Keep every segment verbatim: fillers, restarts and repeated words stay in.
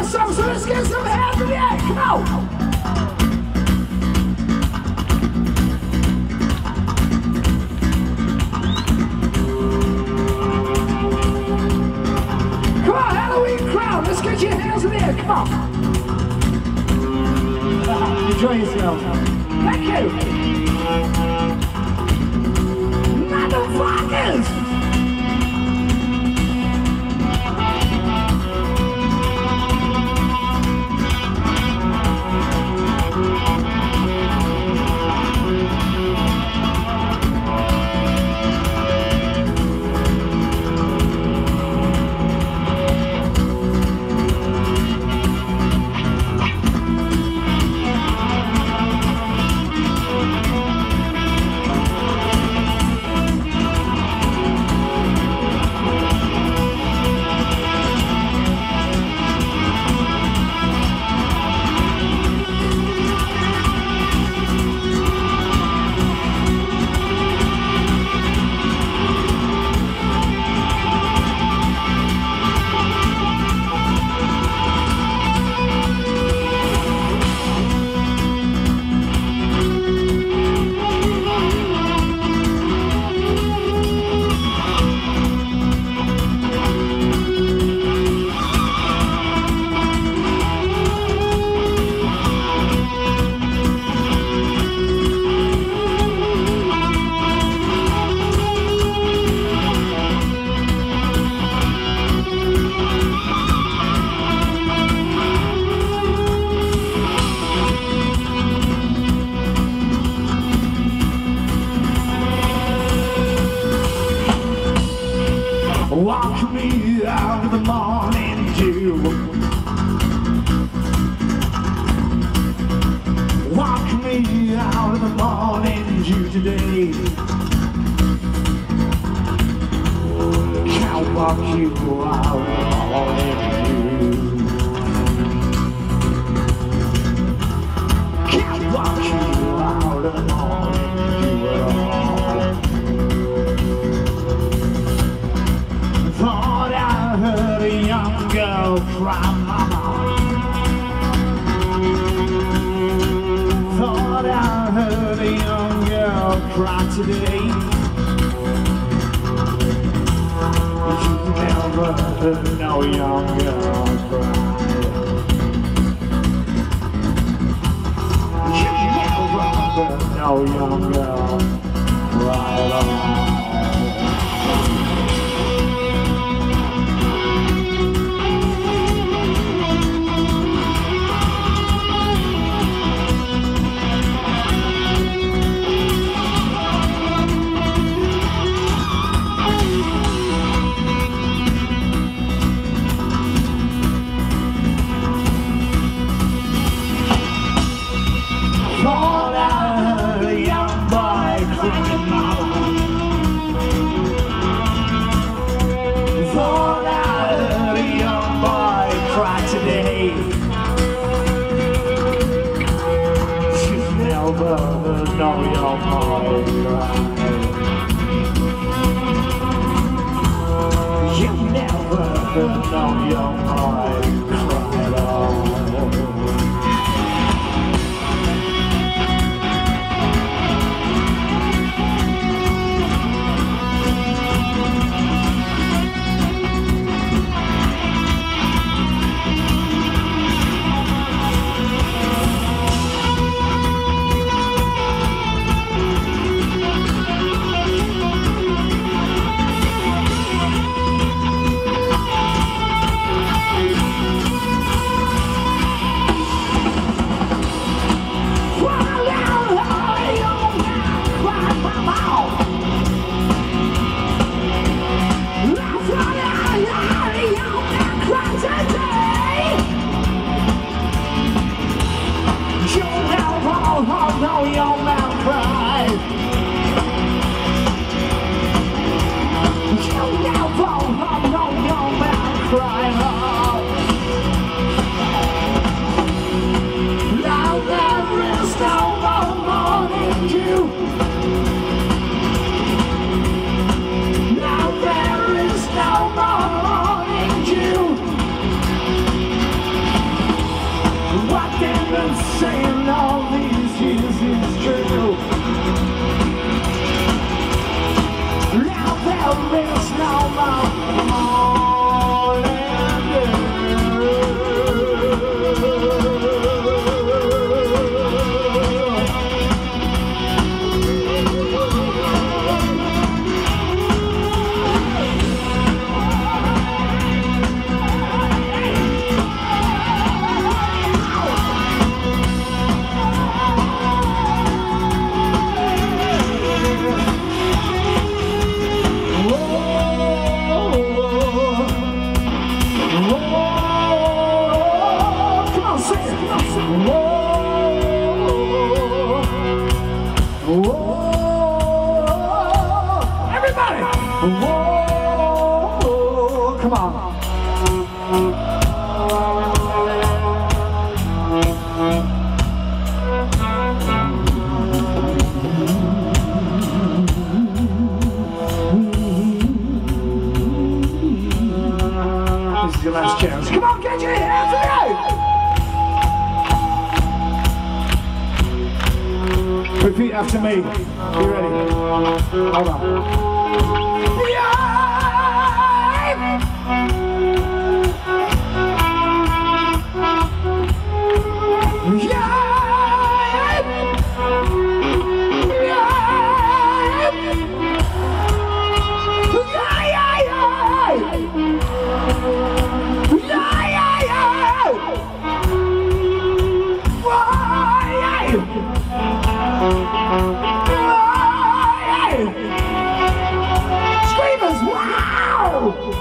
song, so let's get some hands in the air. Come on. Let's get your hands in the air, come on! Enjoy yourself. Thank you! Motherfuckers! Walk me out of the morning dew. Walk me out of the morning dew today. Can't walk you out of the morning dew. Can't walk you out of the morning dew at all. Thought I heard a young girl cry, mama. Thought I heard a young girl cry today. You never heard no young girl cry. You never heard no young girl cry at all. No, young boy, you never heard no young boy cry at all. been saying all these years is true. Now there is no more morning dew. Everybody! Whoa, come on. This is your last chance. Come on, get your hands up! Repeat after me. You ready? Hold on. Yeah! Yeah! Screamers, wow!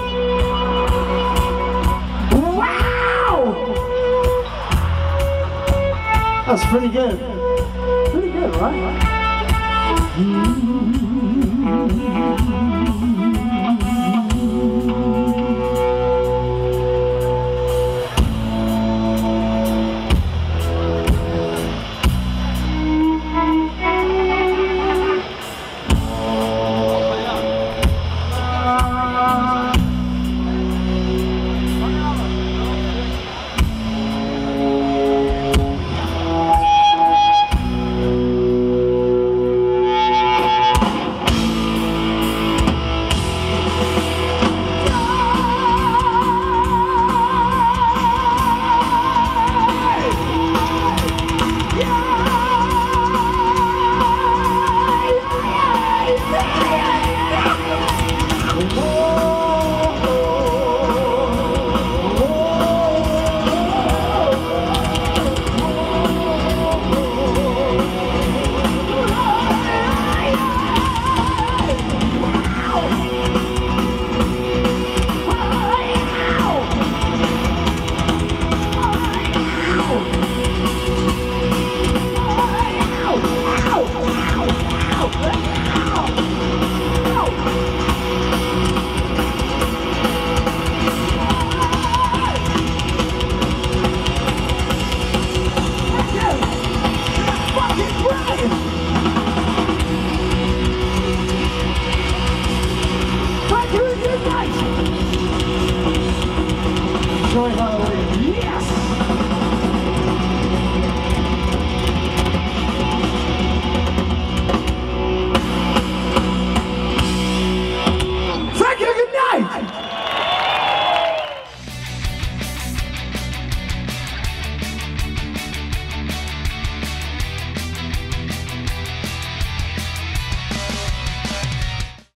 Wow! That's pretty good. Pretty good, right? Mm-hmm.